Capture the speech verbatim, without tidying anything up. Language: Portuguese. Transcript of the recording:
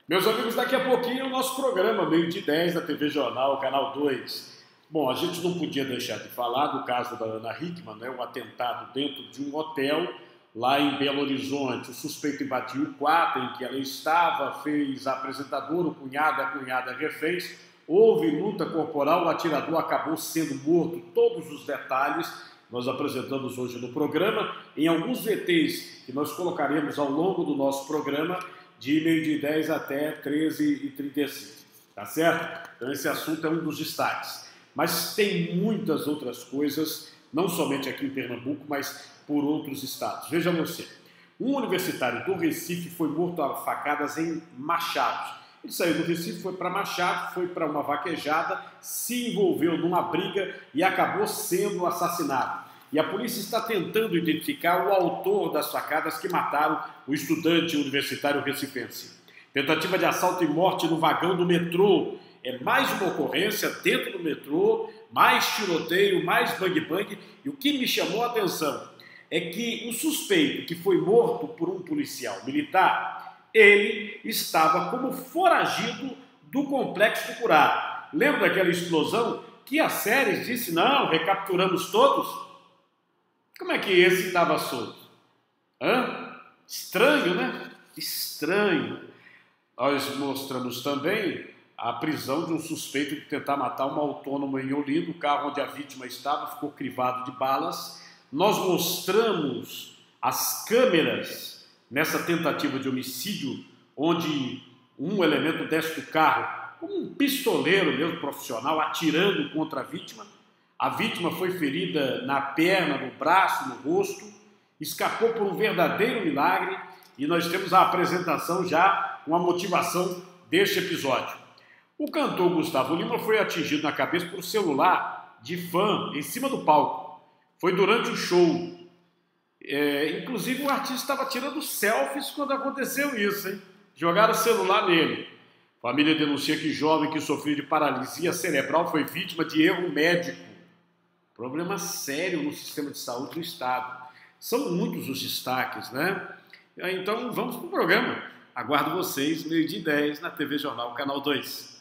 Meus amigos, daqui a pouquinho é o nosso programa, meio de dez, da T V Jornal, Canal dois. Bom, a gente não podia deixar de falar do caso da Ana Hickman, né, um atentado dentro de um hotel lá em Belo Horizonte. O suspeito invadiu o quarto em que ela estava, fez a apresentadora, o cunhado e a cunhada reféns. Houve luta corporal, o atirador acabou sendo morto. Todos os detalhes nós apresentamos hoje no programa, em alguns V Tês que nós colocaremos ao longo do nosso programa, de meio de dez até treze e trinta e cinco, tá certo? Então esse assunto é um dos destaques. Mas tem muitas outras coisas, não somente aqui em Pernambuco, mas por outros estados. Veja você, um universitário do Recife foi morto a facadas em Machado. Ele saiu do Recife, foi para Machado, foi para uma vaquejada, se envolveu numa briga e acabou sendo assassinado. E a polícia está tentando identificar o autor das facadas que mataram o estudante universitário recifense. Tentativa de assalto e morte no vagão do metrô. É mais uma ocorrência dentro do metrô, mais tiroteio, mais bang-bang. E o que me chamou a atenção é que o suspeito que foi morto por um policial militar, ele estava como foragido do Complexo do Curá. Lembra daquela explosão que a série disse, não, recapturamos todos? Como é que esse estava solto? Hã? Estranho, né? Estranho. Nós mostramos também a prisão de um suspeito de tentar matar uma autônoma em Olinda. O carro onde a vítima estava ficou crivado de balas. Nós mostramos as câmeras nessa tentativa de homicídio, onde um elemento desce do carro, como um pistoleiro mesmo profissional, atirando contra a vítima. A vítima foi ferida na perna, no braço, no rosto, escapou por um verdadeiro milagre e nós temos a apresentação já com a motivação deste episódio. O cantor Gustavo Lima foi atingido na cabeça por um celular de fã em cima do palco. Foi durante o show. É, inclusive o artista estava tirando selfies quando aconteceu isso, hein? Jogaram o celular nele. A família denuncia que jovem que sofreu de paralisia cerebral foi vítima de erro médico. Problema sério no sistema de saúde do Estado. São muitos os destaques, né? Então vamos para o programa. Aguardo vocês, meio-dia e dez, na T V Jornal, Canal dois.